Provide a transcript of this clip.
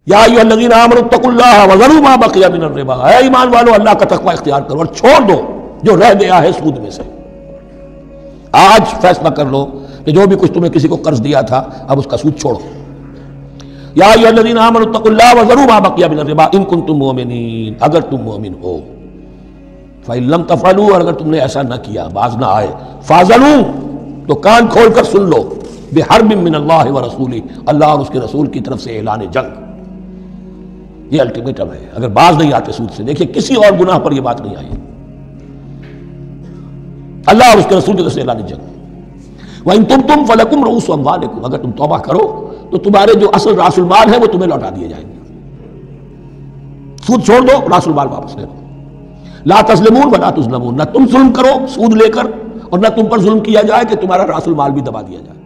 या अय्युहल्लज़ीना आमनू तक़ुल्लाह व ज़रू मा बक़िया मिनर रिबा, ऐ ईमान वालो अल्लाह का तक़वा इख्तियार करो और छोड़ दो जो रह गया है सूद में से। आज फैसला कर लो कि जो भी कुछ तुम्हें किसी को कर्ज दिया था अब उसका सूद छोड़ो। या अय्युहल्लज़ीना आमनू तक़ुल्लाह व ज़रू मा बक़िया मिनर रिबा इन कुंतुम मुमिनीन, अगर तुम मोमिन हो। फ़इन लम तफ़अलू, और अगर तुमने ऐसा न किया, बाज ना आए, फ़ाज़नू, तो कान खोल कर सुन लो, बिहर्बिन मिनल्लाहि व रसूली, अल्लाह और उसके रसूल की तरफ से ऐलान जंग। ये अल्टीमेटम है अगर बाज नहीं आते सूद से। देखिए किसी और गुनाह पर यह बात नहीं आई, अल्लाह और उसके रसूल की तरफ से ऐलान जंग। वइन तुम फलकुम रूस अम्वालिकुम, अगर तुम तौबा करो तो तुम्हारे जो असल रासुल माल है वो तुम्हें लौटा दिए जाएंगे। सूद छोड़ दो, रासुल माल वापस ले लो। ला तस्लिमून व ला तुज़लमून, न तुम जुल्म करो सूद लेकर और न तुम पर जुल्म किया जाए कि तुम्हारा रासुल माल भी दबा दिया जाए।